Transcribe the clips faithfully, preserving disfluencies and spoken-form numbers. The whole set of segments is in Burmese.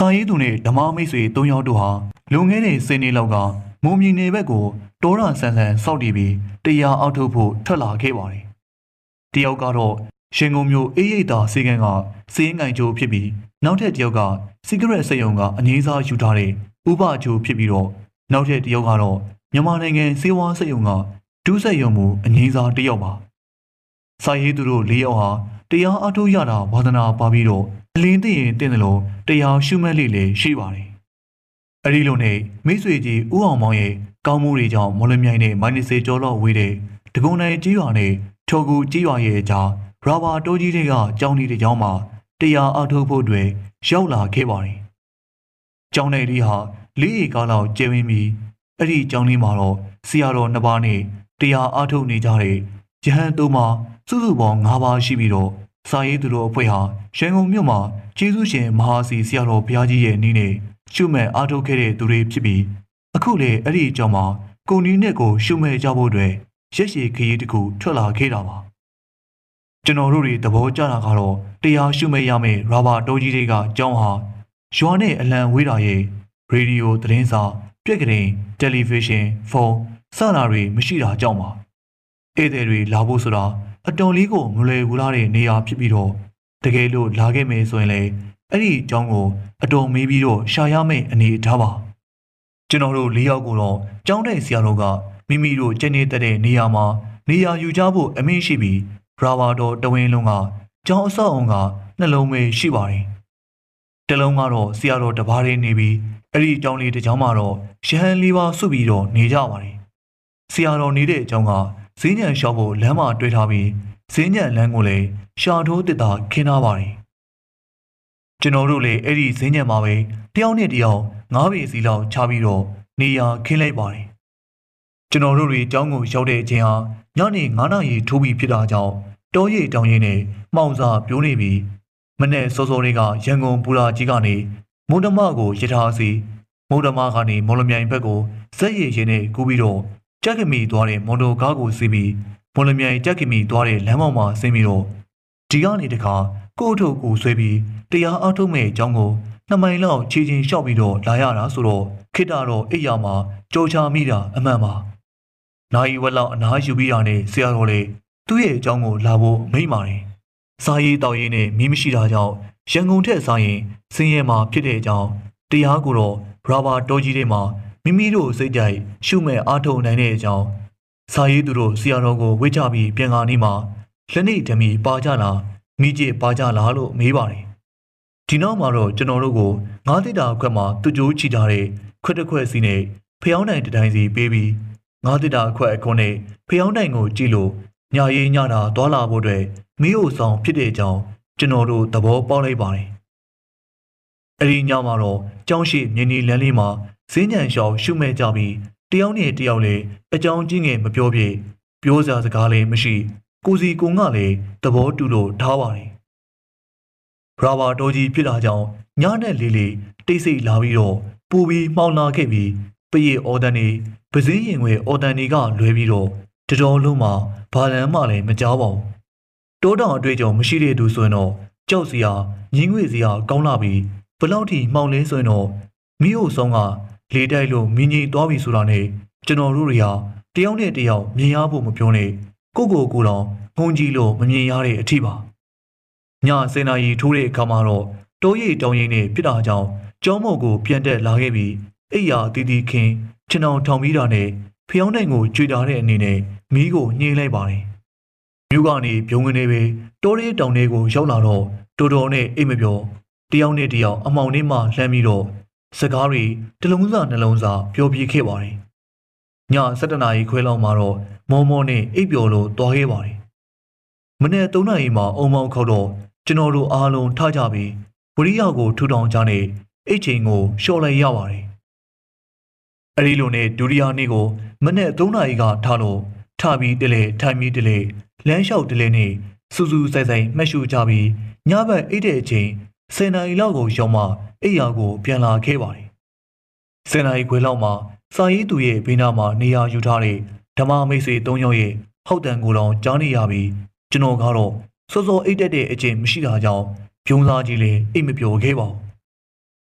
စာရေးသူနဲ့ဓမ္မမိတ်ဆွေသုံးယောက်တို့ဟာလွန်ခဲ့တဲ့ဆယ်နှစ်လောက်ကမုံမြင်နယ်ဘက်ကိုတောရဆန်းဆန်းစောက်တည်ပြီးတရားအောက်ထုတ်ဖို့ထွက်လာခဲ့ပါတယ်။တယောက်ကတော့ရှင်ကုန်မျိုးအေးရိပ်သာစေကန်းကစေးငိုင်ချိုးဖြစ်ပြီးနောက်ထပ်တယောက်ကစီဂရက်စက်ရုံကအငြိမ်းစားယူထားတဲ့ဥပချိုးဖြစ်ပြီးတော့နောက်ထပ်တယောက်ကတော့မြန်မာနိုင်ငံစေဝါစက်ရုံကဒုစက်ရုံမူအငြိမ်းစားတယောက်ပါ။စာရေးသူတို့လေးယောက်ဟာတရားအထုတ်ရတာဝါသနာပါပြီးတော့အလင်းသိရင်တင့်တယ်လို့တရားရှုမှတ်လေးလေးရှိပါတယ်။အဲဒီလိုနဲ့မိတ်ဆွေကြီးဦးအောင်မောင်ရဲ့ကောင်းမှုတွေကြောင့်မော်လမြိုင်နဲ့မိုင်းနီစေကျော်လော့ဝေးတဲ့တကုံနိုင်ကြီးရွာနဲ့ထော်ကူကြီးရွာရဲ့အကြားရာဘာတိုးကြီးတွေကကြောင်းဒီတဲ့ကြောင်းမှာတရားအထုတ်ဖို့အတွက်ရောက်လာခဲ့ပါတယ်။ကျောင်းနယ်လေးဟာလေးရီကားလောက်ကျဲဝင်းပြီးအဲ့ဒီကျောင်းလေးမှာတော့ဆရာတော်နှစ်ပါးနဲ့တရားအထုတ်နေကြတဲ့ယဟန်သုံးပါးစုစုပေါင်း၅ပါးရှိပြီးတော့စာရေးသူတို့အဖွဲ့ဟာရန်ကုန်မြို့မှာကျေးဇူးရှင်မဟာစီဆရာတော်ဘုရားကြီးရဲ့နည်းနဲ့ရှုမဲ့အားထုတ်ခဲ့တဲ့သူတွေဖြစ်ပြီးအခုလေအဲ့ဒီအကြောင်းမှာကိုနီးနဲ့ကိုရှုမဲ့ကြဖို့အတွက်ရက်ရှည်ခရီးတစ်ခုထွက်လာခဲ့တာပါကျွန်တော်တို့တွေသဘောကျတာကတော့တရားရှုမဲ့ရမယ့်ရာဘာတိုးကြီးတွေကကျောင်းဟာရွာနဲ့အလံဝေးတာရဲ့ရေဒီယိုသတင်းစာပြက်ကလေးတယ်လီဗီရှင်းဖုန်းစတာတွေမရှိတာကြောင့်ပါဧည့်သည်တွေလာဖို့ဆိုတာအတော်လေးကိုမလွယ်ဘူးလားတဲ့နေရာဖြစ်ပြီးတော့တကယ်လို့လာခဲ့မယ်ဆိုရင်လေအဲ့ဒီအကြောင်းကိုအတော်မေးပြီးတော့ရှာရမယ့်အနေအထားပါကျွန်တော်တို့လေးယောက်ကိုတော့ကျောင်းတဲ့ဆရာတော်ကမိမိတို့ကျင်းနေတဲ့နေရာမှာနေရာယူကြဖို့အမိန့်ရှိပြီးရာဘာတော်တဝင်းလုံးကကျောင်းအဆောက်အုံကနှလုံးပဲရှိပါတယ်တလုံးကတော့ဆရာတော်တပါးလေးနေပြီးအဲ့ဒီကျောင်းလေးတစ်ကျောင်းမှာတော့ရဟန်းလေးပါးစုပြီးတော့နေကြပါတယ်ဆရာတော်နေတဲ့အကျောင်းကဈေးညံလျှောက်ဖို့လမ်းမှာတွေ့ထားပြီးဈေးညံလမ်းကိုလည်းရှာထိုးတစ်တာခင်းထားပါတယ်ကျွန်တော်တို့လည်းအဲ့ဒီဈေးညံမှာပဲတယောက်နဲ့တယောက်ငါးပေစီလောက်ချပြီးတော့နေရာခင်းလိုက်ပါတယ်ကျွန်တော်တို့တွေကျောင်းကိုရောက်တဲ့အချိန်ဟာညနေငါးနာရီထိုးပြီးဖြစ်တာကြောင့်တောရိပ်တောင်ရိပ်နဲ့မှောင်စာပြိုးနေပြီးမနေ့စောစောလေးကရန်ကုန်ပူလာကြီးကနေမုံဓမ္မကိုရထားစီမုံဓမ္မကနေမော်လမြိုင်ဘက်ကိုဇက်ရည်ရင်နဲ့ကူးပြီးတော့ကြက်ကမီသွားတဲ့မော်တော်ကားကိုစီးပြီးမော်လမြိုင်ကြက်ကမီသွားတဲ့လမ်းပေါ်မှာဆင်းပြီးတော့ဒီကနေတခါကို့အထုပ်ကိုဆွဲပြီးတရားအထုတ်မဲ့အကြောင်းကိုနှစ်မိုင်လောက်ခြေချင်းလျှောက်ပြီးတော့လာရတာဆိုတော့ခိတ္တတော့အိယာမှာကြောချမိတာအမှန်ပါနိုင်ဝက်လောက်အနားယူပြီးတာနဲ့ဆရာတော်လေးသူ့ရဲ့အကြောင်းကိုလာဖို့မိန့်ပါတယ်စားရေးတောက်ရေးနဲ့မီးမရှိတာကြောင့်ရန်ကုန်ထက်စားရင်ဆင်းရဲမှာဖြစ်တဲ့အကြောင်းတရားကိုတော့ရာဘာတောကြီးတွေမှာမိမိတို့စိတ်ကြိုက်ရှုမဲ့အားထုတ်နိုင်တဲ့အကြောင်းစာရေးသူတို့ဆရာတော်ကိုဝေ့ချပြီးပြန်ကားနေမှာလက်နေဓမီပါကြလားမိကျပါကြလားလို့မေးပါတယ်ဒီနောက်မှာတော့ကျွန်တော်တို့ကိုငါးတိတာခွက်မှာသူ့ကြိုးချီထားတဲ့ခွက်တစ်ခွက်စီနဲ့ဖျောင်းတိုင်တစ်တိုင်းစီပေးပြီးငါးတိတာခွက်အခွန်းနဲ့ဖျောင်းတိုင်ကိုကြည့်လို့ညာရေးညတာသွားလာဖို့အတွက်မီးအိုဆောင်ဖြစ်တဲ့အကြောင်းကျွန်တော်တို့သဘောပေါက်လိုက်ပါတယ်အဲ့ဒီညမှာတော့ကျောင်းရှိမြင်းဒီလမ်းလေးမှာဈေးညံလျှောက်ရှုမဲ့ကြပြီးတယောက်နဲ့တယောက်လည်းအကြောင်းကြီးငယ်မပြောပြပြောစရာစကားလည်းမရှိကိုစီကုံကလည်းသဘောတူလို့ထားပါတယ်ရာဘာတော်ကြီးဖြစ်တာကြောင့်ညနဲ့လေးလေးတိတ်ဆိတ်လာပြီးတော့ပူပြီးမှောင်လာခဲ့ပြီးပရိအော်တန်နေပစင်းရင်ွယ်အော်တန်တွေကလွဲပြီးတော့တတော်လုံးမှာဘာလန်းမှလည်းမကြောက်ပါဘူးတိုးတောင်အတွေ့အကြုံမရှိတဲ့သူဆိုရင်တော့ကြောက်စရာညင်းငွေစရာကောင်းလာပြီးဘလောက်ထိမှောင်လင်းဆိုရင်တော့မိဟုတ်ဆုံးကလေတိုက်လို့မင်းကြီးသွားပြီဆိုတာနဲ့ကျွန်တော်တို့တွေဟာတယောက်နဲ့တယောက်မြင်ရဖို့မပြောနဲ့ကိုကိုကိုတော့ငုံကြည့်လို့မမြင်ရတဲ့အထိပါညစင်နာရီထိုးတဲ့အခါမှာတော့တိုးရိပ်တောင်ရိပ်နဲ့ဖြစ်တာကြောင့်ကျောင်းမော်ကိုပြန်တက်လာခဲ့ပြီးအိယာတီတီခင်းခြံအောင်ထောင်ပြီးတာနဲ့ဖျောင်းတိုင်ကိုကြွေတာတဲ့အနေနဲ့မီးကိုညှိလိုက်ပါတယ်မြို့ကနေပြုံးကနေပဲတိုးရိပ်တောင်တွေကိုရောက်လာတော့တော်တော်နဲ့အိတ်မပြောတယောက်နဲ့တယောက်အမောင်နဲ့မှလှမ်းပြီးတော့စကားတွေတလုံးစာနှလုံးစာပြောပြခဲ့ပါတယ်ည၁၇နာရီခွဲလောက်မှာတော့မောမောနဲ့အိပ်ပျော်လို့သွားခဲ့ပါတယ်မနေ့၃နာရီမှာအုံမောင်းခောက်တော့ကျွန်တော်တို့အားလုံးထားကြပြီးဝရိယကိုထူထောင်ကြနဲ့အိတ်ချိန်ကိုလျှော့လိုက်ရပါတယ်အဲဒီလိုနဲ့ဒုတိယနေ့ကိုမနေ့၃နာရီကထားလို့ထပြီးတလေထိုင်ပြီးတလေလမ်းလျှောက်တလေနဲ့စူးစူးဆိုင်ဆိုင်မှတ်ရှုကြပြီးညဘက်အိတ်တဲ့အချိန်ဆယ်နာရီလောက်ကိုရောက်မှအိယာကိုပြန်လာခဲ့ပါတယ်ဆယ်နာရီခွဲလောက်မှာစာရေးသူရဲ့ဘေးနားမှာနေရာယူထားတဲ့ဓမ္မမိတ်ဆွေ၃ယောက်ရဲ့ဟောက်တန်ကိုတော့ကြားနေရပြီးကျွန်တော်ကတော့စောစောအိတ်တက်တဲ့အချိန်မရှိတာကြောင့်ပြုံးစားကြီးလည်းအိတ်မပြောခဲ့ပါဘူး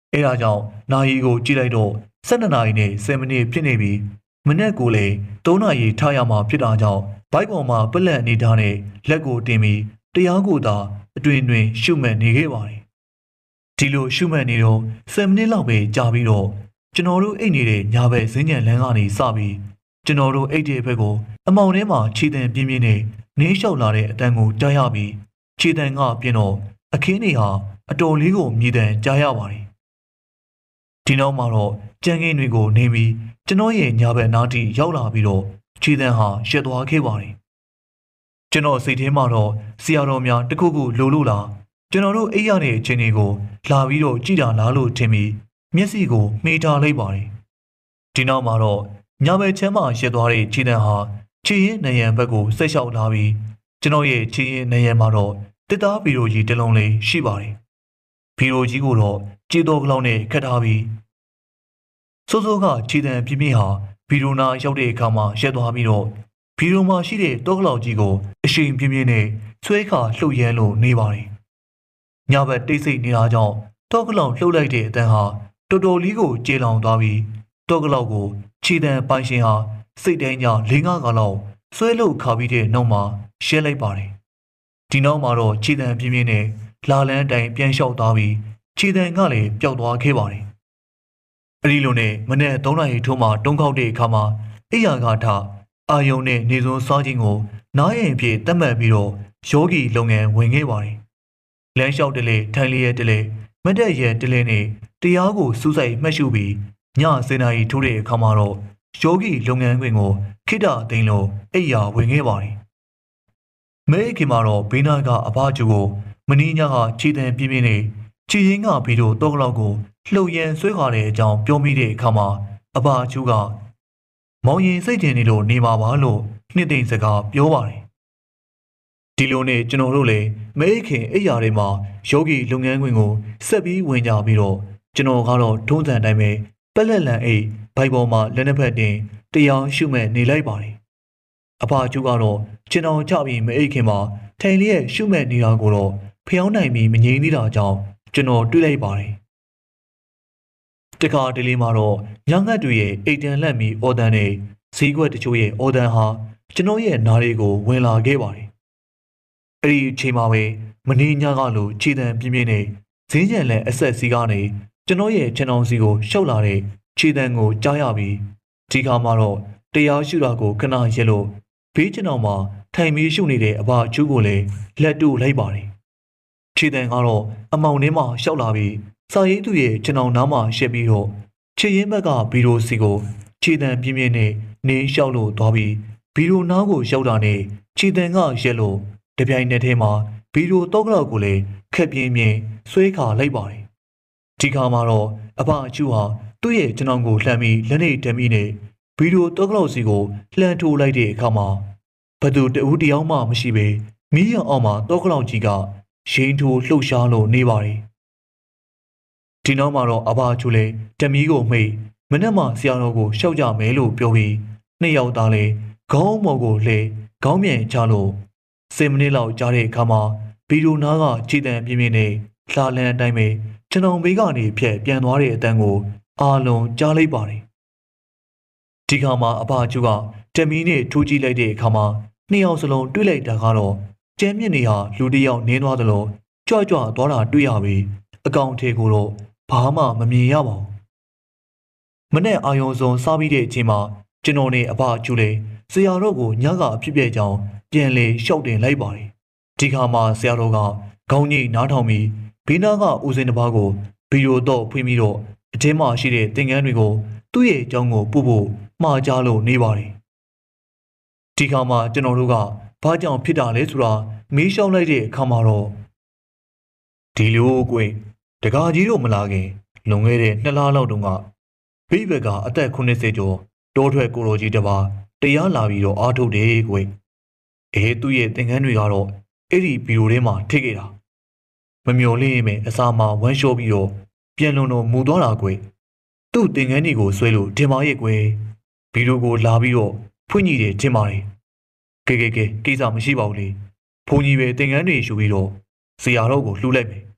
အဲဒါကြောင့်နာရီကိုကြည့်လိုက်တော့ဆယ်နှစ်နာရီနဲ့ဆယ်မိနစ်ဖြစ်နေပြီမနေ့ကလည်းသုံးနာရီထားရမှာဖြစ်တာကြောင့်ဘိုက်ပေါ်မှာပလက်အနေထားနဲ့လက်ကိုတင်ပြီးတရားကိုသာအတွင်တွင်ရှုမှတ်နေခဲ့ပါတယ်ဒီလိုရှုမှတ်နေတော့ဆယ်မိနစ်လောက်ပဲကြာပြီးတော့ကျွန်တော်တို့အိတ်နေတဲ့ညာဘက်ဇင်းညံလန်းကနေစပြီးကျွန်တော်တို့အိတ်တဲ့ဘက်ကိုအမောင်ထဲမှာခြေတံပြင်းပြင်းနဲ့နင်းလျှောက်လာတဲ့အတန်ကိုကြားရပြီးခြေတံကပြင်းတော့အခင်းတွေဟာအတော်လေးကိုမြည်တမ်းကြားရပါတယ်ဒီနောက်မှာတော့ကြံကင်းတွေကိုနေပြီးကျွန်တော်ရဲ့ညာဘက်နားထိရောက်လာပြီးတော့ခြေတံဟာရှက်သွားခဲ့ပါတယ်ကျွန်တော်စိတ်ထဲမှာတော့ဆရာတော်များတခုခုလိုလို့လားကျွန်တော်တို့အိပ်ရတဲ့အချိန်တွေကိုလာပြီးတော့ကြည်တာလားလို့ထင်ပြီးမျက်စိကိုမှီထားလိုက်ပါတယ်ဒီနောက်မှာတော့ညာဘက်ချမ်းမှာရှက်သွားတဲ့ခြေတံဟာခြေရင်းနရံဘက်ကိုဆက်လျှောက်လာပြီးကျွန်တော်ရဲ့ခြေရင်းနရံမှာတော့တစ်သားဗီရိုကြီးတစ်လုံးလေးရှိပါတယ်ဗီရိုကြီးကိုတော့ခြေတော်ကလောက်နဲ့ခတ်ထားပြီးစိုးစိုးကခြေတံပြင်းပြင်းဟာဗီရိုနာရောက်တဲ့အခါမှာရက်သွားပြီးတော့ဗီရိုမှာရှိတဲ့တောကလောက်ကြီးကိုအရှိန်ပြင်းပြင်းနဲ့ဆွဲခါလှုပ်ရမ်းလို့နေပါတယ်ညဘက်တိတ်ဆိတ်နေတာကြောင့်တောကလောက်လှုပ်လိုက်တဲ့အတန်းဟာတော်တော်လေးကိုကျေလောင်သွားပြီးတောကလောက်ကိုခြေတံပိုင်ရှင်ဟာစိတ်တိုင်းကြလေးငါးကလောက်ဆွဲလို့ခါပြီးတဲ့နောက်မှာရှဲလိုက်ပါတယ်ဒီနောက်မှာတော့ခြေတံပြင်းပြင်းနဲ့လာလန်းတိုင်ပြန်လျှောက်သွားပြီးခြေတံကလည်းပျောက်သွားခဲ့ပါတယ်အဲ့ဒီလိုနဲ့မနေ့သုံးနာရီထိုးမှတုံးခောက်တဲ့အခါမှာအိယာကထအာယုံနဲ့နေစွန်းစားခြင်းကိုနားရင်ဖြစ်တတ်မှတ်ပြီးတော့ယောဂီလုပ်ငန်းဝင်ခဲ့ပါတယ်လမ်းလျှောက်တလေထိုင်လျက်တလေမတ်တက်ရဲ့တလေနဲ့တရားကိုစူးစိုက်မှတ်ရှုပြီးညစင်နာရီထိုးတဲ့အခါမှာတော့ယောဂီလုပ်ငန်းခွင်ကိုခိတ္တသိန်းလို့အိယာဝင်ခဲ့ပါတယ်မဲခင်မှာတော့ဘေးနာကအဘကျူကိုမနီးညကခြေတံပြင်းပြင်းနဲ့ခြေရင်းကပြီးတော့တောကလောက်ကိုလှုပ်ရမ်းဆွဲခါတဲ့အကြောင်းပြောမိတဲ့အခါမှာအဘကျူကမောင်ရင်စိတ်ကျင်နေလို့နေပါပါလို့နှစ်သိမ့်စကားပြောပါတယ်ဒီလိုနဲ့ကျွန်တော်တို့လည်းမဲခင်အိယာတွေမှာယောဂီလုပ်ငန်းခွင်ကိုဆက်ပြီးဝင်ကြပြီးတော့ကျွန်တော်ကတော့ထုံးစံတိုင်းပဲပက်လက်လန်အိတ်ဘိုက်ပေါ်မှာလက်နှစ်ဖက်တင်တရားရှုမဲ့နေလိုက်ပါတယ်အဖကျူကတော့ကျွန်တော်ကြပြီးမအိတ်ခင်မှာထိုင်လျက်ရှုမဲ့နေတာကိုတော့ဖျောင်းနိုင်ပြီးမငြိမ်းသေးတာကြောင့်ကျွန်တော်တွေးလိုက်ပါတယ်တခါတလေမှာတော့ညငတ်တွေရဲ့အိတ်တန်လက်မီအော်တန်နဲ့ဈေးကွက်တချို့ရဲ့အော်တန်ဟာကျွန်တော်ရဲ့နားလေးကိုဝင်လာခဲ့ပါတယ်အဲ့ဒီအချိန်မှာပဲမနေညကလိုခြေတံပြင်းပြင်းနဲ့ဈေးညံလက်အဆက်စီကနေကျွန်တော်ရဲ့ခြံတော်စီကိုရှောက်လာတဲ့ခြေတံကိုကြားရပြီးဒီခါမှာတော့တရားရှုတာကိုခဏရက်လို့ဘေးကျွန်တော်မှာထိုင်ပြီးရှုနေတဲ့အဘကျူးကိုလည်းလက်တူလိုက်ပါတယ်ခြေတံကတော့အမောင်ထဲမှာရှောက်လာပြီးစာရေးသူရဲ့ကျွန်တော်နားမှာရှက်ပြီးတော့ခြေရင်းဘက်ကဗီရိုစီကိုခြေတံပြင်းပြင်းနဲ့နေလျှောက်လို့သွားပြီးဗီရိုနားကိုရောက်တာနဲ့ခြေတံကရက်လို့တပြိုင်နက်တည်းမှာဗီရိုတော့ကလောက်ကိုလည်းခက်ပြင်းပြင်းဆွဲခါလိုက်ပါတယ်ဒီခါမှာတော့အဘအချူဟာသူ့ရဲ့ကျွန်တော်ကိုလှမ်းပြီးလက်နေတမ်းပြီးနဲ့ဗီရိုတော့ကလောက်စီကိုလှမ်းထိုးလိုက်တဲ့အခါမှာဘသူတဦးတယောက်မှမရှိပဲမီးရောင်အောင်မှာတော့ကလောက်ကြီးကရင်းထိုးလှုပ်ရှားလို့နေပါတယ်ဒီနောက်မှာတော့အဘအချူလည်းတမီးကိုမှိတ်မနေ့မှဆရာတော်ကိုရှောက်ကြမယ်လို့ပြောပြီးနှစ်ယောက်သားလည်းခေါင်းမော်ကိုလှဲခေါင်းမြန်ချလို့ဆယ်မိနစ်လောက်ကြာတဲ့အခါမှာဗီရိုနာကခြေတံပြင်းပြင်းနဲ့လှလန်းအတိုင်းပဲကျွန်တော်ဘေးကနေဖြက်ပြန်သွားတဲ့အတန်းကိုအာလုံးကြားလိုက်ပါတယ်ဒီခါမှာအဘအချူကတမီးနဲ့ထိုးကြည့်လိုက်တဲ့အခါမှာနှစ်ယောက်စလုံးတွေ့လိုက်တာကတော့ကျမ်းမြင့်နေဟာလူတစ်ယောက်နင်းသွားသလိုကြွကြွသွားတာတွေ့ရပြီးအကောင်ထေကိုတော့ဘာမှမမြင်ရပါဘူးမနေ့အာယုံစုံစားပြီးတဲ့အချိန်မှာကျွန်တော်နဲ့အဘအချူလေးဆရာတော်ကိုညကအဖြစ်ပြက်ကြောင်းပြန်လေလျှောက်တင်လိုက်ပါတယ်ဒီခါမှာဆရာတော်ကခေါင်းကြီးနားထောင်ပြီးဘေးနားကဦးစင်တစ်ပါးကိုဗီဒီယိုတော့ဖွင့်ပြီးတော့အထင်းမှရှိတဲ့သင်္ကန်းတွေကိုသူ့ရဲ့အကြောင်းကိုပို့ဖို့မှားကြားလို့နေပါတယ်ဒီခါမှာကျွန်တော်တို့ကဘာကြောင့်ဖြစ်တာလဲဆိုတာမေးလျှောက်လိုက်တဲ့အခါမှာတော့ဒီလိုကွယ်တကားကြီးတို့မလာခင်လွန်ခဲ့တဲ့နှစ်လလောက်တုန်းကဘိဘက်ကအသက်ခုနှစ်ဆယ်ကျော်တောထွက်ကိုလိုကြီးတစ်ပါးတရားလာပြီးတော့အားထုတ်တယ်ကွယ်အဲသူ့ရဲ့သင်္ကန်းတွေကတော့အဲ့ဒီဗီဒီယိုထဲမှာထိခဲ့တာမမျော်လင့်ရင်ပဲအစာမှာဝမ်းလျှောပြီးတော့ပြန်လုံတော့မူသွားတာကွယ်သူ့သင်္ကန်းတွေကိုဆွဲလို့တင်ပါရဲ့ကွယ်ဗီဒီယိုကိုလာပြီးတော့ဖွင့်ကြည့်တယ်တင်ပါတယ်ကဲကဲကဲကိစ္စမရှိပါဘူးလေဘုန်းကြီးပဲသင်္ကန်းတွေယူပြီးတော့ဆရာတော်ကိုလှူလိုက်မယ်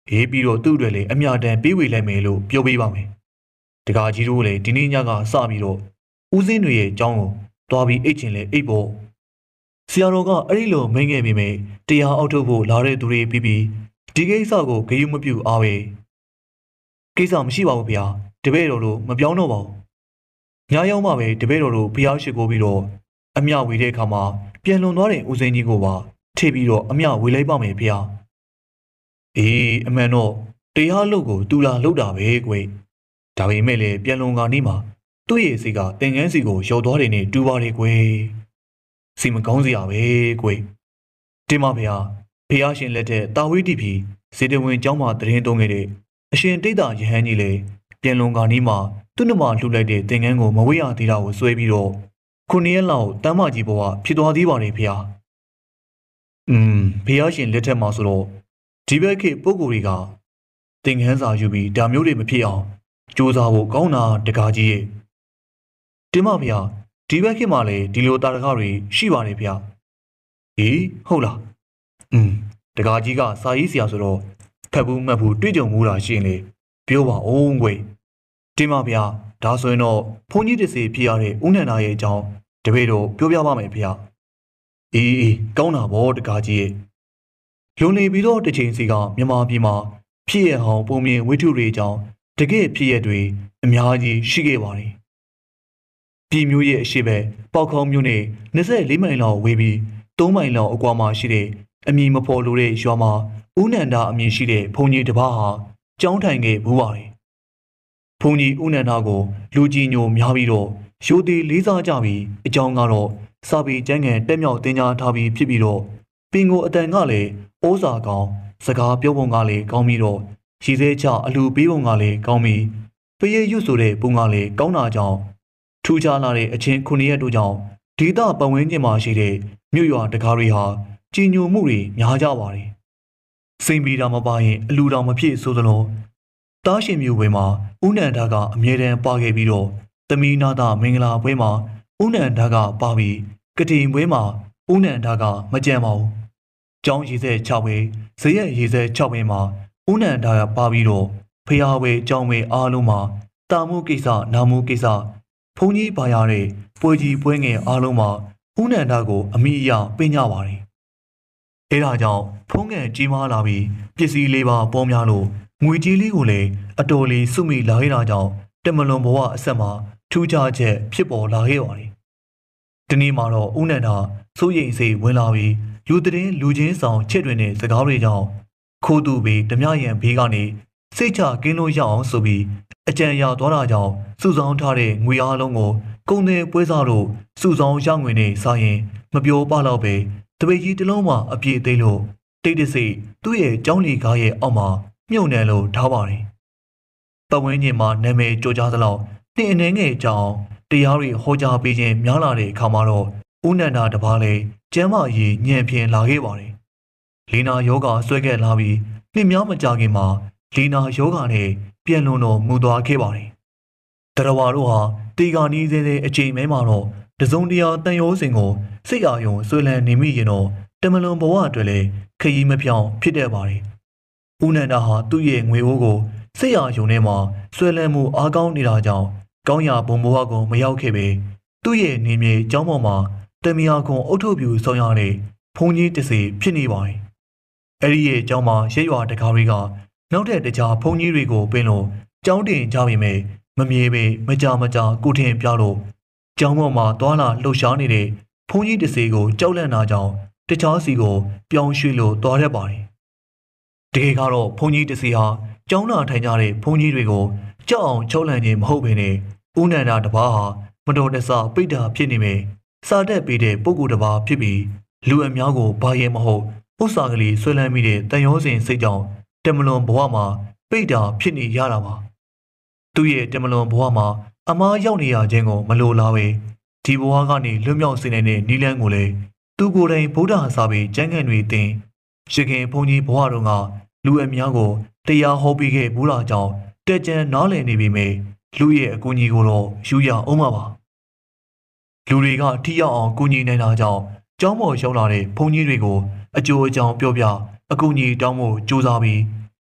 အေးပြီးတော့သူ့တွေလေအမြတမ်းပေးဝေလိုက်မယ်လို့ပြောပေးပါမယ်တကားကြီးတို့လေဒီနေ့ညကစပြီးတော့ဦးစင်းတွေရဲ့အကြောင်းကိုတွားပြီးအိတ်ချင်လေအိတ်ဖို့ဆရာတော်ကအဲ့ဒီလိုမိန်ခဲ့ပြီးမိတရားအောက်ထုတ်ဖို့လာတဲ့သူတွေပြီးပြီးဒီကိစ္စကိုဂရုမပြုအားပဲကိစ္စမရှိပါဘူးဗျာတပည့်တော်တို့မပြောင်းတော့ပါဘူးညရောက်မှပဲတပည့်တော်တို့ဘုရားရှိခိုးပြီးတော့အမြဝေတဲ့အခါမှာပြန်လွန်သွားတဲ့ဦးစင်းကြီးကိုပါထိပြီးတော့အမြဝေလိုက်ပါမယ်ဗျာအေးအမှန်တော့တရားလုပ်ကိုတူလာလုပ်တာပဲကွယ်ဒါပေမဲ့လည်းပြန်လွန်ကနေမှသူ့ရဲ့စီကတင်ငန်းစီကိုရောက်သွားတယ်နဲ့တူပါတယ်ကွယ်စီမကောင်းစရာပဲကွယ်တင်ပါဗျာဘုရားရှင်လက်ထက်တာဝိတိပြီစေတဝင်ကျောင်းမှာတရင်သုံးခဲ့တဲ့အရှင်တိတ်တာယဟန်ကြီးလေပြန်လွန်ကနေမှသူ့နှမလှူလိုက်တဲ့တင်ငန်းကိုမဝေ့ရသေးတာကိုစွဲပြီးတော့ခုနှစ်ရက်လောက်တမ်းမကြီးဘဝဖြစ်သွားသေးပါတယ်ဗျာอืมဘုရားရှင်လက်ထက်မှာဆိုတော့ဒီဘက်ခေပုဂ္ဂိုလ်တွေကတင်ငန်းစာယူပြီးဒါမျိုးတွေမဖြစ်အောင်ကြိုးစားဖို့ကောင်းတာတကားကြီးရဲ့တင်မဗျာဒီဘက်ခေမှာလည်းဒီလိုတာရကတွေရှိပါတယ်ဗျာဟေးဟုတ်လားอืมတကားကြီးကစာရေးဆရာဆိုတော့ဖက်ဘူးမှတ်ဘူးတွေ့ကြုံမှုတာရှိရင်လေပြောပါဦးကွယ်တင်ပါဗျာဒါဆိုရင်တော့ဘုန်းကြီးတစေဖြစ်ရတဲ့ဦးနန္ဒာရဲ့အကြောင်းတပည့်တော်ပြောပြပါမယ်ဗျာအေးအေးကောင်းတာဗောတကားကြီးရဲ့လွန်နေပြီးတော့တစ်ချိန်စီကမြန်မာပြည်မှာဖြစ်ရဟောင်းပုံမြင်ဝိထုတွေအကြောင်းတကယ့်ဖြစ်ရတွေအများကြီးရှိခဲ့ပါတယ်ပြည်မျိုးရဲ့အရှိဘက်ပေါက်ခေါင်းမျိုးနဲ့၂၄မိုင်လောက်ဝေးပြီး၃မိုင်လောက်အကွာမှာရှိတဲ့အမည်မဖော်လို့တဲ့ရွာမှာဦးနန္ဒာအမည်ရှိတဲ့ဘုန်းကြီးတစ်ပါးဟာကျောင်းထိုင်ခဲ့ဘူးပါတယ်ဘုန်းကြီးဦးနန္ဒာကိုလူကြီးညိုများပြီးတော့ရိုသေလေးစားကြပြီးအကြောင်းကတော့စာပေကျမ်းဂန်တက်မြောက်တင်ကြားထားပြီးဖြစ်ပြီးတော့ပင်ကိုအတန်ကလည်းဩဇာကောင်းစကားပြောပုံကလည်းကောင်းပြီးတော့ရည်စဲချအလူပေးပုံကလည်းကောင်းပြီးပရိရွတ်ဆိုတဲ့ပုံကလည်းကောင်းတာကြောင့်ထူးခြားလာတဲ့အချင်းခုနှစ်ရက်တို့ကြောင့်ဒေသပတ်ဝန်းကျင်မှာရှိတဲ့မြို့ရွာတကားတွေဟာကြီးညိုမှုတွေများကြပါတယ်စိန်ပီတာမပါရင်အလူတော်မဖြစ်ဆိုသလိုတားရှင်မျိုးဝဲမှာဦးနန္ဒာကအမြဲတမ်းပါခဲ့ပြီးတော့သမီးနာသမင်္ဂလာပွဲမှာဦးနန္ဒာကပါပြီးကတိန်ပွဲမှာဦးနန္ဒာကမကြံပါဘူးကျောင်းရည်စဲ၆ဝဲဇရက်ရည်စဲ၆ဝဲမှာဦးနန္ဒာကပါပြီးတော့ဖျားဝဲကျောင်းဝဲအားလုံးမှာတာမှုကိစ္စနာမှုကိစ္စဘုန်းကြီးပါရတဲ့ပွဲကြီးပွဲငယ်အားလုံးမှာဦးနန္ဒာကိုအမိအယပင်ကြပါတယ်အဲဒါကြောင့်ဖုံးငယ်ကြီးမားလာပြီးပစ္စည်းလေးပါပေါများလို့ငွေကြီးလေးကိုလည်းအတော်လေးစုမိလာခဲ့တာကြောင့်တမလွန်ဘဝအဆက်မှာထူးခြားချက်ဖြစ်ပေါ်လာခဲ့ပါတယ်ဒီနေ့မှာတော့ဦးနန္ဒာစိုးရိမ်စိတ်ဝင်လာပြီးလူသတင်းလူချင်းဆောင်ချက်တွင်တဲ့စကားတွေကြောင့်ခိုးသူပြီးဓမြရန်ဘေးကနေစိတ်ချကင်းလို့ရအောင်ဆိုပြီးအကြံရသွားတာကြောင့်စုဆောင်းထားတဲ့ငွေအားလုံးကိုကုန်တဲ့ပွဲစားတို့စုဆောင်းရငွေနဲ့စားရင်မပြောပတော့ပဲတပိတ်ကြီးတစ်လုံးမှအပြည့်သိလို့တိတ်တဆိတ်သူ့ရဲ့ကျောင်းလီကားရဲ့အောက်မှာမြုပ်နှံလို့ထားပါတယ်။ပတ်ဝန်းကျင်မှာနာမည်ကြော်ကြားသလောက်တင်အနေငယ်ကြောင်းတရားတွေဟောကြားပေးခြင်းများလာတဲ့အခါမှာတော့ဦးနန္ဒာတပါးလည်းကျမ်းမာရေးညံ့ဖျင်လာခဲ့ပါတယ်။လီနာယောဂဆွဲခဲ့လာပြီးနှစ်များမကြာခင်မှာလီနာယောဂနဲ့ပြန်လွန်တော်မူသွားခဲ့ပါတယ်။တရဝါတို့ဟာတေဂာနီးစဲတဲ့အချိန်မဲမှာတော့တစုံတရာတန်ရိုးစင်ကိုစိတ်အာရုံဆွေးလန်းနေမိရင်တော့တမလွန်ဘဝအတွက်လည်းခရီးမပြောင်းဖြစ်တတ်ပါတယ်။ဦးနန္ဒာဟာသူ့ရဲ့ငွေအိုးကိုစိတ်အာရုံထဲမှာဆွဲလန်းမှုအားကောင်းနေတာကြောင့်ကောင်းရာဘုံဘဝကိုမရောက်ခဲ့ပေသူ့ရဲ့နေမြေကျောင်းပေါ်မှာတမယာကွန်အုတ်ထုတ်ပြူဆောင်ရတဲ့ဘုံကြီးတစီဖြစ်နေပါတယ်။အဲဒီရဲ့ကျောင်းမှာရဲရွာတကားတွေကနောက်ထပ်တခြားဘုံကြီးတွေကိုပင်လို့ကျောင်းတင်ကြပြီမဲ့မမြေပေမကြမကြကိုထင်ပြလို့ကျောင်းပေါ်မှာသွာလာလှုပ်ရှားနေတဲ့ဘုံကြီးတစီကိုကြောက်လန့်တာကြောင့်တခြားစီကိုပြောင်းရွှေ့လို့သွားတတ်ပါတယ်။တကယ်ကတော့ဘုံကြီးတစီဟာကျောင်းလာထိုင်ကြတဲ့ဘုံကြီးတွေကိုကြောက်အောင်ချုပ်လန့်ခြင်းမဟုတ်ပေနဲ့ဦးနန္ဒာတပါးဟာမတော်တဆပိတ်တာဖြစ်နေမယ်စာတက်ပေးတဲ့ပုဂ္ဂိုလ်တစ်ပါးဖြစ်ပြီးလူအများကိုဘာရဲမဟုတ်ဥစ္စာကလေးဆွဲလန်းမိတဲ့တန်ရောစင်စိတ်ကြောင့်တမလွန်ဘဝမှာပိတ်တာဖြစ်နေရတာပါသူရဲ့တမလွန်ဘဝမှာအမားရောက်နေရခြင်းကိုမလိုလားပဲဒီဘဝကနေလွတ်မြောက်စေနိုင်တဲ့နိလန်းကိုလည်းသူကိုယ်တိုင်ဗုဒ္ဓဟာစာပေကျမ်းဂန်တွေသင်ရခင်ဘုန်းကြီးဘဝတော်ကလူအများကိုတရားဟောပေးခဲ့ဘူးလားကြောင့်တက်ကြံနားလည်နေပြီမဲ့လူရဲ့အကူအညီကိုတော့ယူရအောင်ပါလူတွေကထိရောက်အောင်ကူညီနိုင်တာကြောင့်ကျောင်းပေါ်ရောက်လာတဲ့ဘုန်းကြီးတွေကိုအကျိုးအကြောင်းပြောပြအကူအညီတောင်းဖို့ကြိုးစားပြီး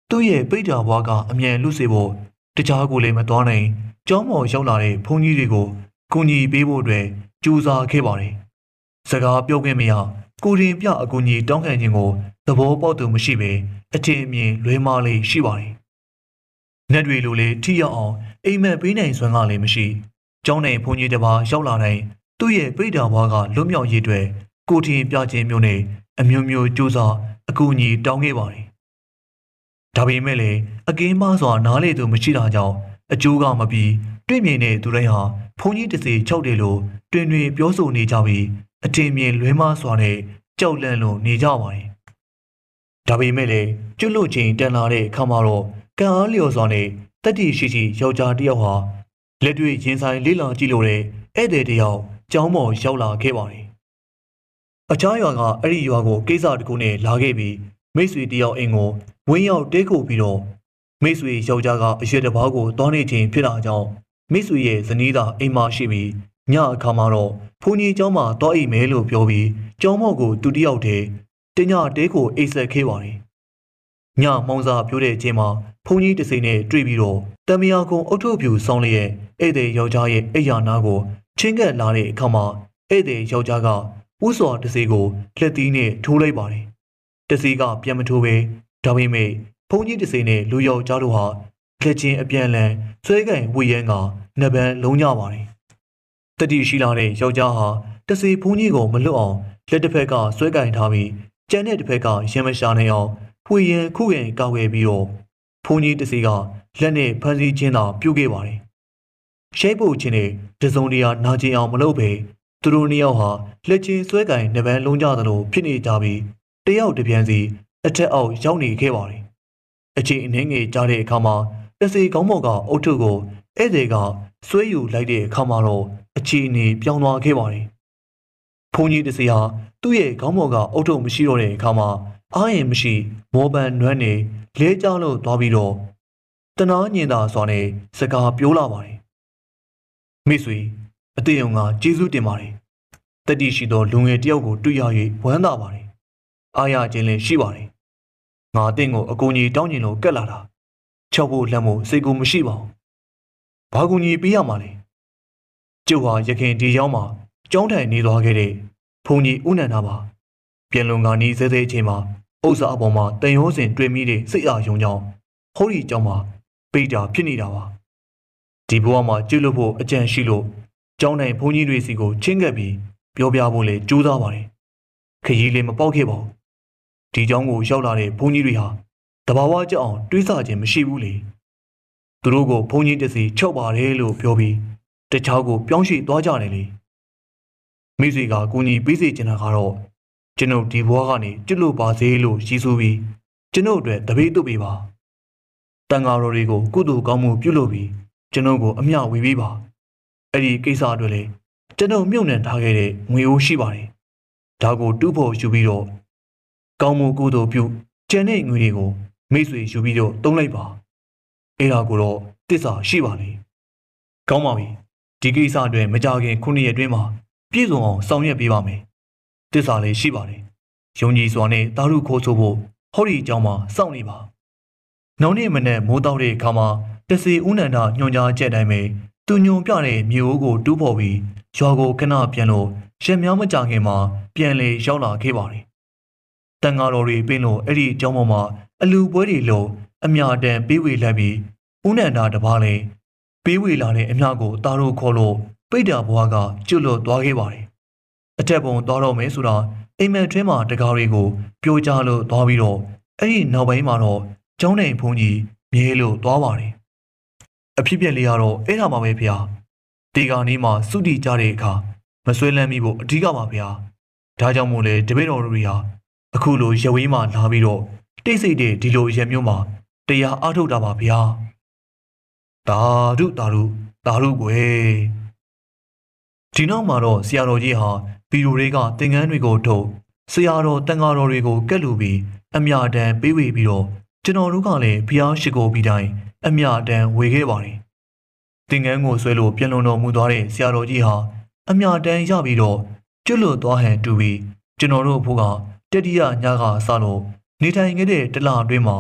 သူ့ရဲ့ပိတ်တာဘွားကအမြန်လွတ်စေဖို့တခြားကိုလည်းမသွားနိုင်ကျောင်းပေါ်ရောက်လာတဲ့ဘုန်းကြီးတွေကိုကူညီပေးဖို့အတွက်ကြိုးစားခဲ့ပါတယ်။စကားပြောခွင့်မရကိုရင်ပြအကူအညီတောင်းခံခြင်းကိုသဘောပေါက်သူမရှိဘဲအထင်အမြင်လွဲမှားလေးရှိပါတယ်။နတ်တွေလိုလေထိရောက်အောင်အိမ်မက်ပေးနိုင်စွမ်းကလည်းမရှိ။ကျောင်းနယ်ဘုန်းကြီးတစ်ပါးရောက်လာတိုင်းသူ့ရဲ့ပိတ်တာဘွားကလွတ်မြောက်ရေးအတွက်ကိုထင်ပြခြင်းမျိုးနဲ့အမျိုးမျိုးကြိုးစားအကူအညီတောင်းခဲ့ပါတယ်။ဒါပေမဲ့လည်းအကင်းမစွာနားလေသူမရှိတာကြောင့်အကျိုးကမပြီးတွေ့မြင်တဲ့သူတိုင်းဟာဘုန်းကြီးတစ်စီ၆တယ်လို့တွင်တွင်ပြောဆိုနေကြပြီးအထင်မြင်လွဲမှားစွာနဲ့ကြောက်လန့်လို့နေကြပါတယ်။ဒါပေမဲ့လည်းကျွတ်လို့ချင်းတန်လာတဲ့အခါမှာတော့ကံအားလျော်စွာနဲ့တတိရှိရှိယောက်ျားတစ်ယောက်ဟာလက်တွေ့ရင်ဆိုင်လေးလာကြည့်လို့တဲ့ဧည့်သည်တစ်ယောက်ကျောင်းပေါ်ရောက်လာခဲ့ပါတယ်။အခြားရွာကအဲ့ဒီရွာကိုကိစ္စတစ်ခုနဲ့လာခဲ့ပြီးမိတ်ဆွေတစ်ယောက်အိမ်ကိုဝင်းရောက်တဲခုပြီးတော့မိတ်ဆွေယောက်ျားကအရွယ်တစ်ပါးကိုတောင်းနေခြင်းဖြစ်တာကြောင့်မိတ်ဆွေရဲ့ဇနီးသာအိမ်မှာရှိပြီးညအခါမှာတော့ဘုန်းကြီးကျောင်းမှာတောအိမ်မဲလို့ပြောပြီးကျောင်းမောက်ကိုသူတယောက်တည်းတညတဲကိုအိတ်ဆက်ခဲ့ပါတယ်။ညမောင်စာပြိုးတဲ့ခြင်းမှာဘုန်းကြီးတစိမ့်နဲ့တွေ့ပြီးတော့တမယာကုံအုတ်ထုပ်ပြူဆောင်းလျက်ဧည့်သည်ယောက်ျားရဲ့အိယာနာကိုချင်းကပ်လာတဲ့အခါမှာဧည့်သည်ယောက်ျားကဥစွာတစီကိုလက်သီးနဲ့ထိုးလိုက်ပါတယ်။တစီကပြန်မထိုးပဲဒါပေမဲ့ဘုန်းကြီးတစိမ့်နဲ့လူယောက်ျားတို့ဟာလက်ချင်းအပြန်လန်ဆွဲကင်ဝေရန်ကနဗန်လုံးကြပါတယ်။တတိရှိလာတဲ့ယောက်ျားဟာတစီဘုန်းကြီးကိုမလွတ်အောင်လက်တစ်ဖက်ကဆွဲကင်ထားပြီးကျန်တဲ့တစ်ဖက်ကရင်မရှာနိုင်အောင်ဝေရန်ခုခံကာဝယ်ပြီးတော့ဘုန်းကြီးတစီကလက်နဲ့ဖမ်းဆီးခြင်းသာပြုခဲ့ပါတယ်။ရှိဖို့ချင်းနဲ့တစုံတရာနာကျင်အောင်မလုပ်ပဲသူတို့နှစ်ယောက်ဟာလက်ချင်းဆွဲကင်နဗန်လုံးကြသလိုဖြစ်နေကြပြီးတယောက်တစ်ပြန်စီအထက်အောက်ရောက်နေခဲ့ပါတယ်။အချိန်အနည်းငယ်ကြာတဲ့အခါမှာတစီကောင်းမော်ကအုတ်ထုကိုဧည့်သည်ကဆွဲယူလိုက်တဲ့အခါမှာတော့အချိန်အနေပြောင်းသွားခဲ့ပါတယ်။ဘုန်းကြီးတစီဟာသူ့ရဲ့ခေါင်းမော်ကအုတ်ထုမရှိတော့တဲ့အခါမှာအားရင်မရှိမောပန်နွမ်းနေလဲကျလို့သွားပြီးတော့တနာညင်သာစွာနဲ့စကားပြောလာပါတယ်။မိတ်ဆွေအတေယုံကကျေးဇူးတင်ပါတယ်။တတိရှိသောလူငယ်တယောက်ကိုတွေ့ရ၍ဝမ်းသာပါတယ်။အားရခြင်းလည်းရှိပါတယ်။ငါအသင်ကိုအကူအညီတောင်းကျင်လို့ကက်လာတာ။ချောက်ဖို့လက်မို့စိတ်ကူမရှိပါဘူး။ဘာကူညီပေးရမှာလဲ။ကျုပ်ဟာရခင်ဒီရောက်မှာကျောင်းထိုင်နေသွားခဲ့တဲ့ဘုန်းကြီးဦးနန္ဒာပါ။ပြန်လုံကနေစဲစဲချင်းမှာဥစ္စာအပေါ်မှာတန်ရိုးစင်တွေ့မိတဲ့စိတ်အားယုံကြောင်းဟောဒီကျောင်းမှာပိတ်တာဖြစ်နေတာပါ။ဒီဘဝမှာကျွတ်လို့ဖို့အကြံရှိလို့ကျောင်းတိုင်းဘုန်းကြီးတွေစီကိုချင်းကပ်ပြီးပြောပြဖို့လေကြိုးစားပါတယ်။ခရီးလေးမပေါက်ခဲ့ပါဘူး။ဒီကျောင်းကိုရောက်လာတဲ့ဘုန်းကြီးတွေဟာတဘာဝကြောက်အောင်တွေးဆခြင်းမရှိဘူးလေ။သူတို့ကိုဘုန်းကြီးတစီချုပ်ပါတယ်လို့ပြောပြီးတခြားကိုပြောင်းရွှေ့သွားကြတယ်လေ။မိစေကကူညီပေးစေချင်တာကတော့ကျွန်ုပ်ဒီဘဝကနေကျွတ်လို့ပါစေလို့ရည်စူးပြီးကျွန်ုပ်အတွက်တပိတ်တုပ်ပေးပါ။တန်ဃာတော်တွေကိုကုသိုလ်ကောင်းမှုပြုလုပ်ပြီးကျွန်ုပ်ကိုအမျှဝေပေးပါ။အဲ့ဒီကိစ္စအတွက်လေကျွန်ုပ်မြုပ်နှံထားခဲ့တဲ့ငွေအိုးရှိပါတယ်။ဒါကိုတူးဖို့ယူပြီးတော့ကောင်းမှုကုသိုလ်ပြုကျန်တဲ့ငွေတွေကိုမိတ်ဆွေယူပြီးတော့တုံးလိုက်ပါ။အဲ့ဒါကိုတော့တစ္ဆာရှိပါလေ။ကောင်းပါပြီ။ဒီကိစ္စအတွက်မကြခင်ခုနှစ်ရက်တွင်းမှာပြည့်စုံအောင်ဆောင်ရွက်ပေးပါမယ်။တစ္ဆာလေးရှိပါတယ်။ယုံကြည်စွာနဲ့တာရုခိုးဆိုဖို့ဟောဒီအကြောင်းမှာစောင့်နေပါ။နောက်နေ့မနေ့မိုးတောက်တဲ့အခါမှာတစီဦးနန္ဒာညွှန်ကြားချက်တိုင်းပဲသူညွန်ပြတဲ့မြို့ကိုတူးဖော်ပြီးရွာကိုခဏပြန်လို့ရက်များမကြခင်မှာပြန်လေရောက်လာခဲ့ပါတယ်။တန်ဃာတော်တွေပြင်လို့အဲ့ဒီအကြောင်းပေါ်မှာအလူပွဲတွေလို့အမြတန်ပေးဝေလိုက်ပြီးဦးနန္ဒာတပါးလည်းပေးဝေလာတဲ့အမြကိုတာတို့ခေါ်လို့ပိတ်တာဘွားကကျွတ်လွတ်သွားခဲ့ပါတယ်။အထက်ပုံသွားတော့မယ်ဆိုတာအိမ်မက်ထွင်းမှာတကားတွေကိုပြိုချလို့သွားပြီးတော့အဲ့ဒီနောက်ပိုင်းမှာတော့ကျောင်းနိုင်ဘုန်းကြီးမြဲလို့သွားပါတယ်။အဖြစ်ပြက်လေးကတော့အဲ့ဒါပါပဲဗျာ။ဒီကနေ့မှစုတီကြတဲ့အခါမဆွဲလန်းမိဖို့အဓိကပါဗျာ။ဒါကြောင့်မို့လဲတပည့်တော်တို့တွေဟာအခုလိုရဝေးမှလာပြီးတော့တိတ်ဆိတ်တဲ့ဒီလိုရက်မျိုးမှာတရားအားထုတ်တာပါဗျာ။တာဓုတာဓုတာဓုကွယ်ဒီနောက်မှာတော့ဆရာတော်ကြီးဟာဗီဒီယိုတွေကသင်္ကန်းတွေကိုထုတ်ဆရာတော်တန်ဃာတော်တွေကိုကက်လူပြီးအမြတန်ပေးဝေပြီးတော့ကျွန်တော်တို့ကလည်းဘုရားရှိခိုးပြီးတိုင်းအမြတန်ဝေခဲ့ပါတယ်သင်္ကန်းကိုဆွဲလို့ပြန်လုံတော်မူသွားတဲ့ဆရာတော်ကြီးဟာအမြတန်ရပြီးတော့ကျွတ်လွတ်သွားဟန်တူပြီးကျွန်တော်တို့ဘုကတတိယညကစလို့နေထိုင်ခဲ့တဲ့တလအတွင်းမှာ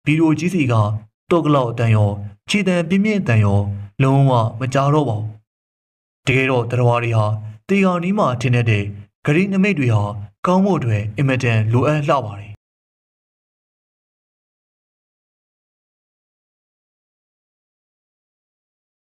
ဗီဒီယိုကြီးစီကတော့ကလောက်အတန်ရောခြေတံပြင်းပြင်းအတန်ရောလုံးဝမကြားတော့ပါဘူးတကယ်တော့တရားတွေဟာတေကောင်ဒီမှာထင်တဲ့ဂရိနမိတ်တွေဟာကောင်းဖို့အတွက်အင်မတန်လိုအပ်လှပါတယ်